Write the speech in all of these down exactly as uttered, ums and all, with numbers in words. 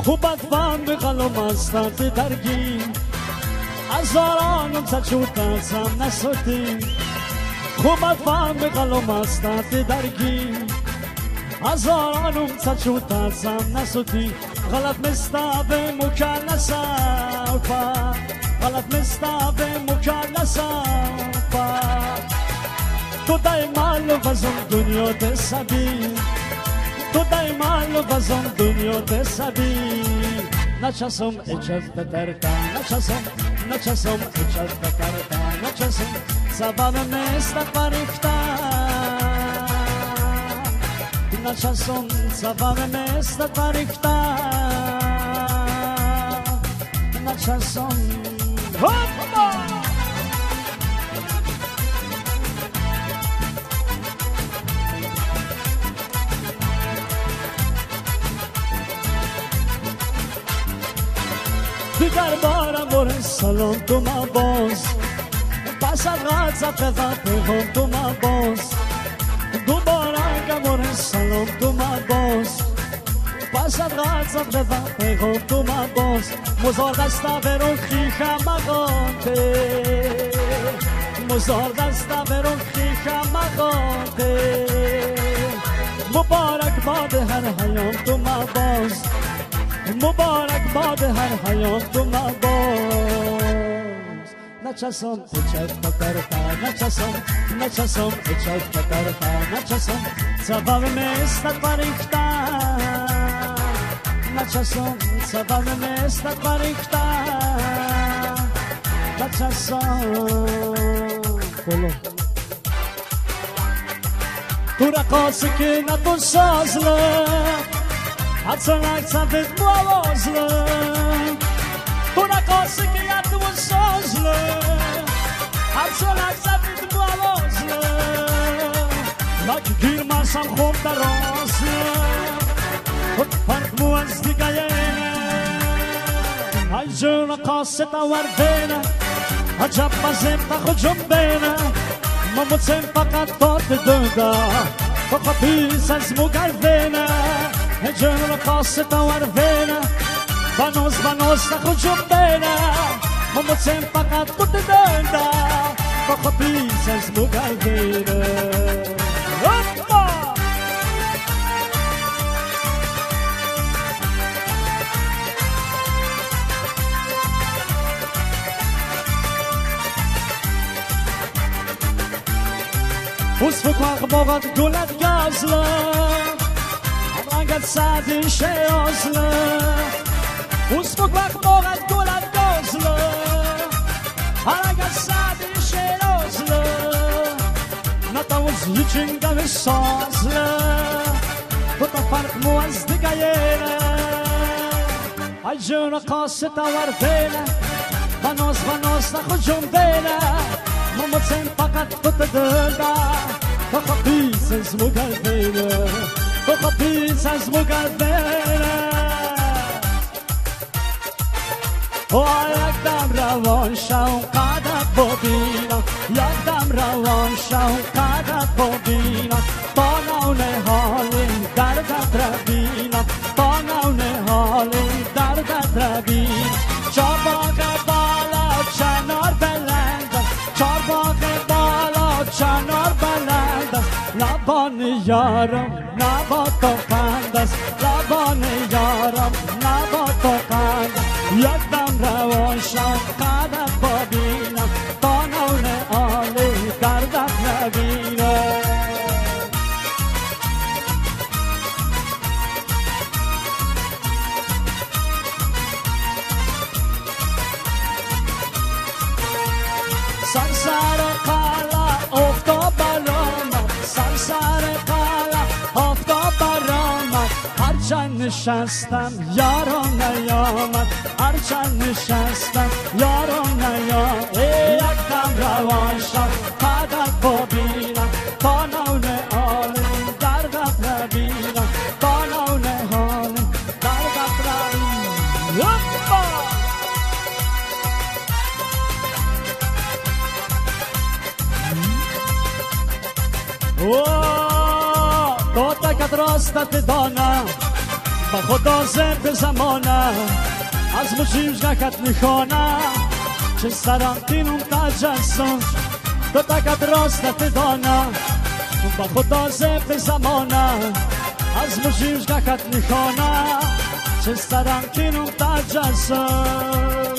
خوبت فهم بقلم استانت درگی هزارانم سچوت ازم نسوتی خوبت فهم بقلم استانت درگی هزارانم سچوت ازم نسوتی غلط مستاب مکلسم غلط مستاب مکلسم تو دایما لبزم دنیا دسبی تو دایما لبزم دنیا دسبی نچسم اچف بترتا نچسم نچسم اچف بترتا نچسم سبب مست پریختا نچسم سبب مست پریختا نچسم هوپا دیگر بارم بر سلام تو ما باز پس از غذا پیغام پیغام تو ما باز دوباره گمور سلام تو ما باز پس از غذا پیغام پیغام تو ما باز مزار دستا برون خیخم مقانته مزار دستا برون خیخم مقانته مبارک باد هر حیام تو ما باز مبارک باد هر حیام تو ما باز نچسم اچف بترتا نچسم نچسم اچف بترتا نچسم سبب مستت پریختا نچسم سبب مستت پریختا نچسم کلو تو رقاصی که نتون سازله حدسنک سبت موازله تو رقاصی که نتون سازله حدسنک سبت موازله لکی گیرمسم خوب در رازله خود فرق مو از دیگه ای جون رقاصی توردینه عجب بزیم تا خود جنبینه ما مطمئن فقط باد دنده فقط پیس از مو گردینه جون رقاصی توردینه بانوز بانوز تا خود جنبینه ما مطمئن فقط باد دنده فقط پیس از مو گردینه بوس فکر باقت گلت گازله رنگت سعدی شیازله بوس فکر باقت گلت گازله رنگت سعدی شیازله نتاوز هیچین گم سازله تو تا فرق مو از دیگه یه ای جون قاسی توردینه بناز بناز نخود جنبینه ممتن فقط تو تدرده تو خبیز از مگردینه تو خبیز از مگردینه و یک دم روان شو قدت ببینم یک دم روان شو قدت ببینم با نونه حالی دردت ربینم با نونه حالی دردت ربینم چاباق بالا چنار بلند چاباق بالا چنار بلند است لبان یارم نبا تو قند است لبان یارم نبا تو قند است یک دم روان شم قدت ببینم تا نونه عالی دردت نبینم سرسر قلع افتاد برآمد سرسر قلع افتاد برآمد هرچند نشستم یارم نیامد هرچند نشستم یارم نیامد یک دم روان شد قدت ببینم تا نونه عالی دردت نبینم تا نونه عالی دردت نبینم Oh, tota che trostati donna, با خدا زب زمانه از مجیمش گکت میخانه چه سرانتینم تجسم تو تکت راستت دانه با خدا زب زمانه از مجیمش گکت میخانه چه سرانتینم تجسم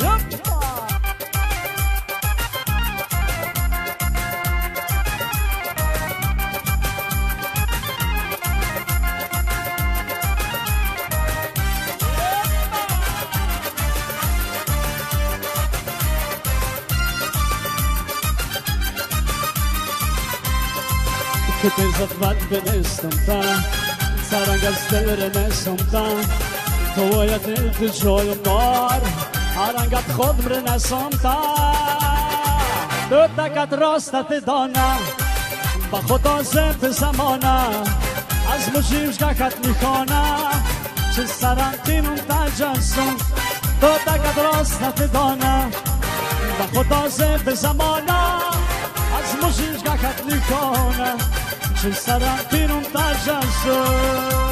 که تیزت بد بنستم تا سرنگ از دل رنستم تا تو باید دل جای مار هرنگت خود رنستم تا تو تکت راستت دانه با خدا زب زمانه از مجیمش گکت میخانه چه سرانتینم تجسم تو تکت راستت دانه با خدا زب زمانه از مجیمش گکت میخانه چه سرانتینم تجسم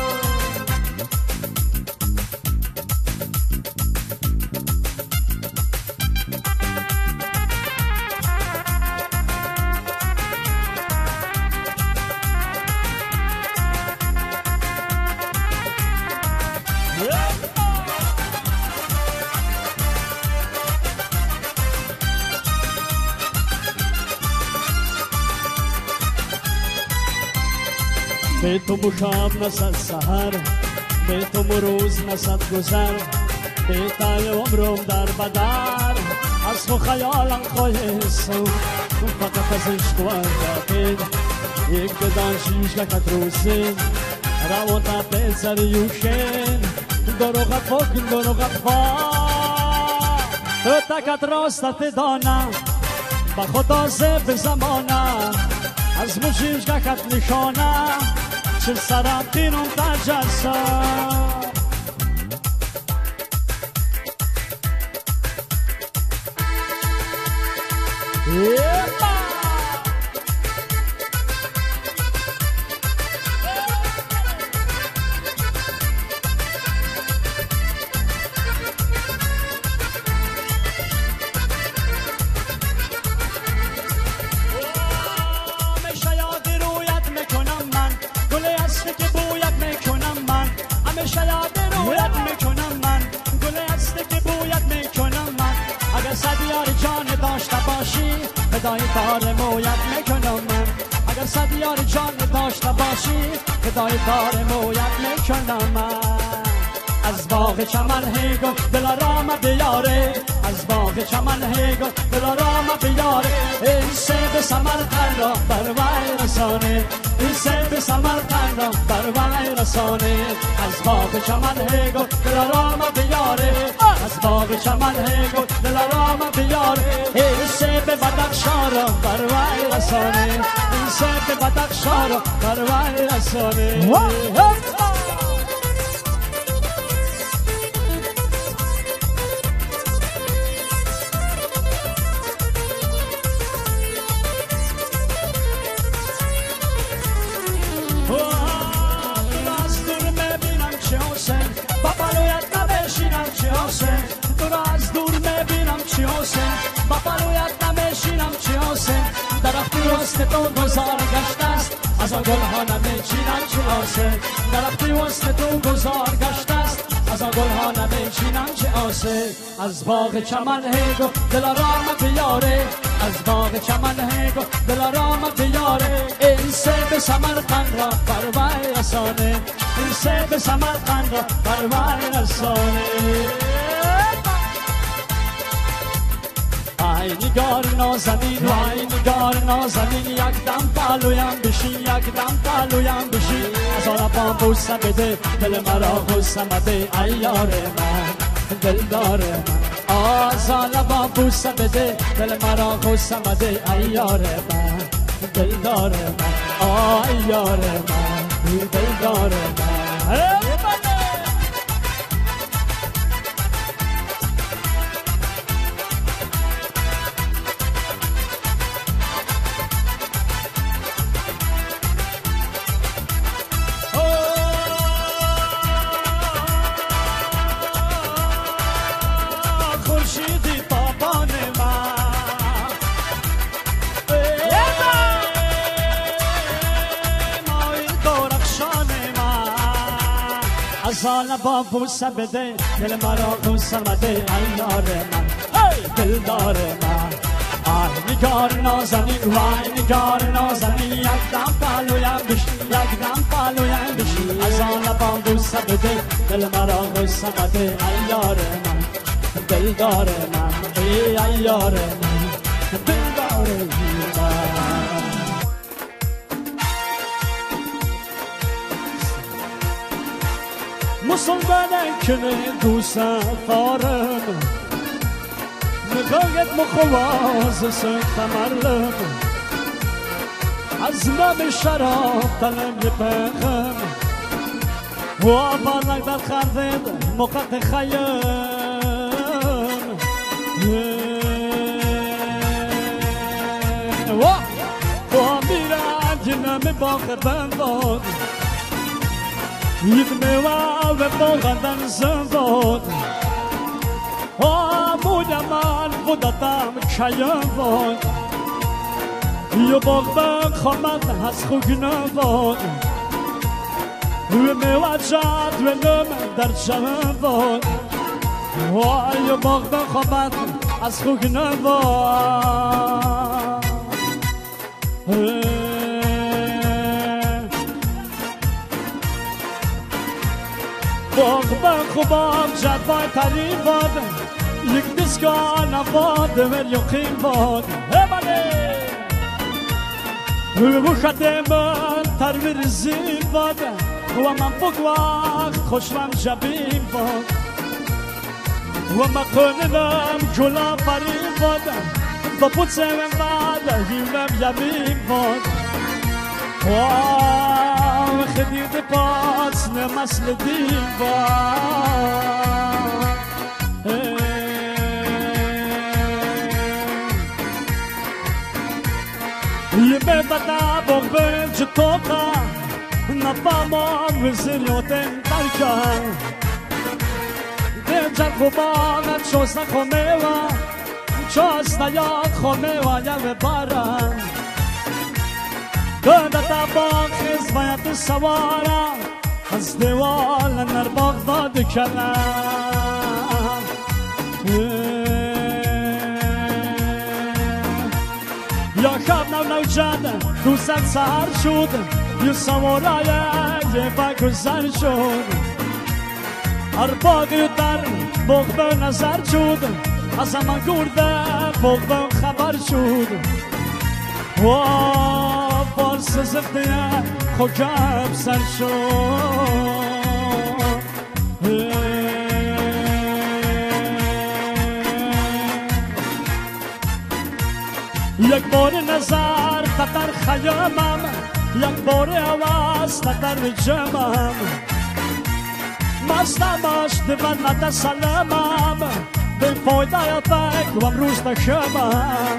به تو مشاب نسد سهر به تو مروز نسد گذر به تای عمرم در بدر از خو خیالم خواهستم فقط از عشق و انداقید یک بدان شیش گکت روزین روان تا پیزر یوشین دروغت فکن دروغت فا تو تکت راستت دانه با خدا زب زمانه از مجیمش گکت نشانه چه سرانتینم تجسم فدای تار مویت میکنم من اگر صد یار جان داشته باشی فدای تار مویت میکنم من از باغ چمن هیگو دلارام بیاره از باغ چمن هیگو دلارام بیاره این سیب سمرقند را بر وی رسانه این سیب سمرقند را بر وی رسانه از باغ چمن هیگو دلارام بیاره از باغ چمن هیگو دلارام بیاره این سیب بدخشان را بر وی رسانه این سیب بدخشان را بر وی رسانه وسط تو گذار گشت است از آن گل ها نمیچینم چه آسه درختی وسط تو گذار گشت است از آن گل ها نمیچینم چه آسه از باغ چمن هیگو دلارام بیاره از باغ چمن هیگو دلارام بیاره این سیب سمرقند را بر وی رسانه این سیب سمرقند را بر وی رسانه ای نگار نازنین و ای نگار نازنین یک دم پالویم بشی یک دم پالویم بشی از آن پام بوسه بده دل مرا غصه مده ای یار من دلدار من از آن پام بوسه بده دل مرا غصه مده ای یار من دلدار من ای یار من دلدار من سال با بوسه بده دل مرا بوسه مده ای یار من ای دلدار من آی نگار نازنین وای نگار نازنین یک دم پالویم بشی یک دم پالویم بشی از آن با بوسه بده دل مرا بوسه مده ای یار من دلدار من ای یار من دلدار من مسلمانه کنه دو سفارم نگاهت مخواز سکتمرلم از نام شراب تلم یه پخم و آبانک در خردم موقت خیم و میرم جنم باخر بنداد یدموا و باغدن زنباد آموده من بودتم کیم باد یه باغ بخوامد از خوگ نباد و میوه جد و نم در جمع باد یه باغ بخوامد از خوگ نباد باغ بخوام جد بای ترین باد یک دستگاه نباد و یقین باد هباله و خط من ترور زین باد و من بگواه خوشم جبین باد و من کنم جلا پرین باد با پوچه من بعد هیونم یمین باد و خدید پاس نمسل دین باد یه ببتا بغبه جتوکا نفامان وزیریوتن ترکان دنجر خوبانت شوستا خومیوا چوستا یا خومیوا یا بباران دنتا باق خزبایت سوارا از دیوال نر بغداد کنم یا خواب نو نو جد دوست سهر شد یه سوارای یه بگذر شد هر باقی در بغبه نظر شد از من گرده بغبه خبر شد و باز زفته خوکم سر شد یک بار نظر تطر خیامم یک بار آواز تطر جمم مستمش دیوان نده سلامم به فایده یا فکر و امروز نشمم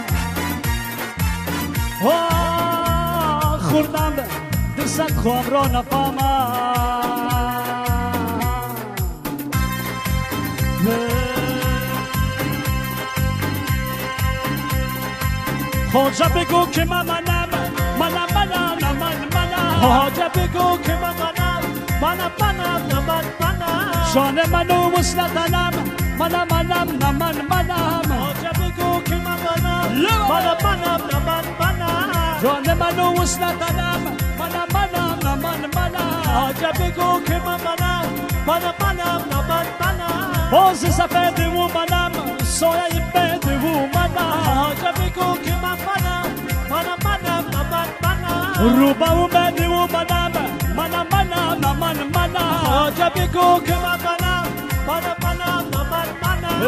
خوردم دست خوام را نفهمم خواجه بگو که من منم منم منم من منم خواجه بگو که من منم منم منم من منم جان منو وصلتنم منم منم نه من منم خواجه بگو که من منم منم منم نه من منم جان منو وصلتنم منم منم نه من منم خواجه بگو که من منم منم منم نه من منم باز سفید و منم سایه بد و منم خواجه بگو که من منم منم منم نه من منم روبا و بد و منم منم منم نه من منم خواجه بگو که من منم منم منم نه من منم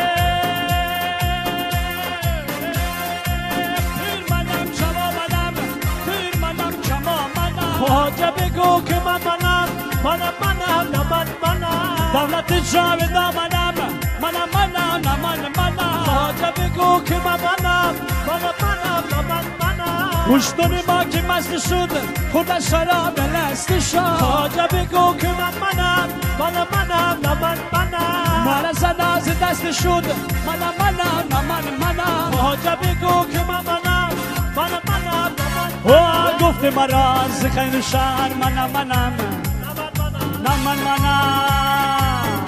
پیر منم شما منم پیر منم شما منم خواجه بگو که من منم منم منم نه من منم دولت جاویدا منم منم منم نه من منم خواجه بگو که من منم منم منم نه من منم پشتون ما که مست شد خود شراب لست شد خواجه بگو که من منم منم منم نه من منم مرا زد از دست شد منم منم نه من منم خواجه بگو که من منم منم منم نه من منم گفت مرا از خیر شهر منم منم نه من منم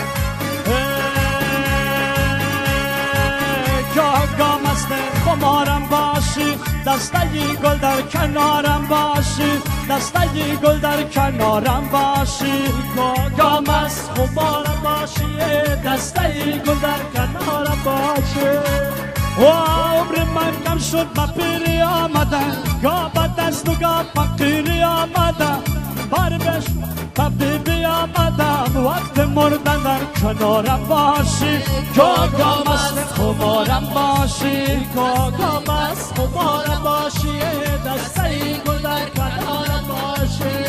گاه گاه مست خمارم باشی دستگی گل در کنارم باشی دستگی گل در کنارم باشی گاه گاه مست خمارم باشی دستگی گل در کنارم باشی و عمر من کم شد و پیری آمدن گاه با دست و گاه فقیری آمدن بر بش طبیبی آمدم وقت مردن در کنارم باشی گاه گاه مست خمارم باشی گاه گاه مست خمارم باشی دسته گل در کنارم باشی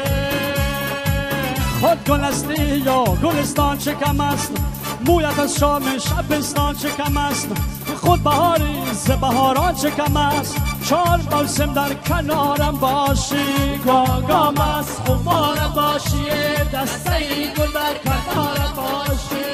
خود گل هستی یا گلستان چه کم است مویت از شام شبستان چه کم است خود بهاری ز بهاران چه کم است چار موسم در کنارم باشی گاه گاه مست خمارم باشی دسته گل در کنارم باشی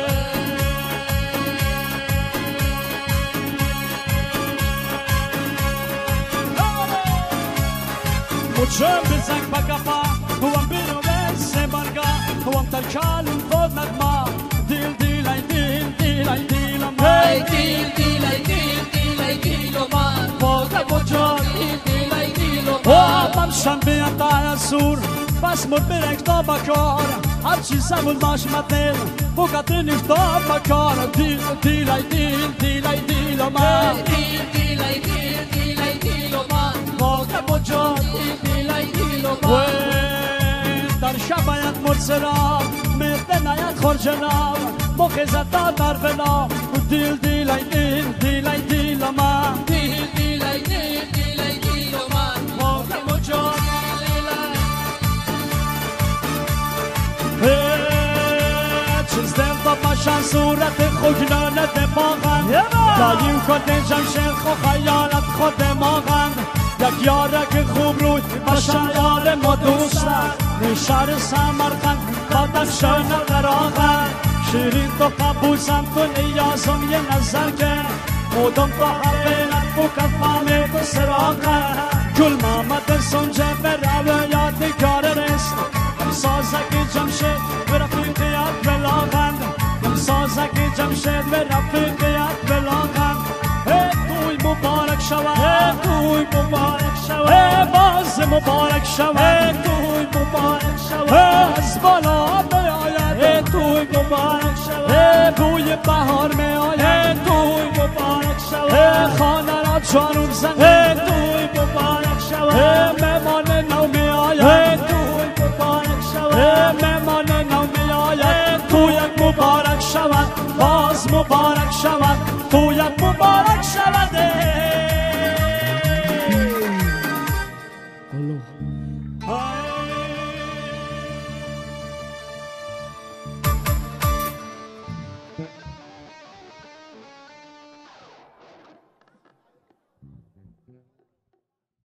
مچم بزنگ بگفا هوام بیرو بسه برگا هوام تلکال خود نگما دیل دیل ای دیل دیل ای دیل ای دیل دیل ای دیل دیل ای دیل من بوده بجان دیل دیل ای دیل من بمشم بیان دای سور بس مر برک تا بکار هر چیز سمول باش مدل بوکاتر نیفتا بکار دیل دیل ای دیل دیل ای دیل من دیل دیل ای دیل دیل ای دیل من بوده بجان دیل دیل ای دیل من در شبایت مرسرا مثل نایت خورجنا مخیزت در فنا دیل دیل ای دیل دیل ای دیل من دیل دیل ای دیل دیل ای دیل من موقع مجان چیز دل با پاشن صورت خوگنانه دماغم داییم خود جمشن خو خیالت خود دماغم یک یاره که خوب روی باشن یار ما دوستم نشار سمرقند بادم شانه قراغم شیرین تو قبوزم تو نیازم یه نظر کن مودم تو حقیقت بو کفامه تو سراغم گل محمد سنجه به رویات کار رست هم سازک جمشد به رفیقیت بلاغند هم سازک جمشد به رفیقیت بلاغند توی مبارک شود توی مبارک شود باز مبارک شود توی مبارک شود از بالا بیاید توی مبارک شود بوی بهار می آید توی مبارک شود خانه را جانون زنه توی مبارک شود مهمان نو می آید توی مبارک شود مهمان نو می آید توی مبارک شود باز مبارک شود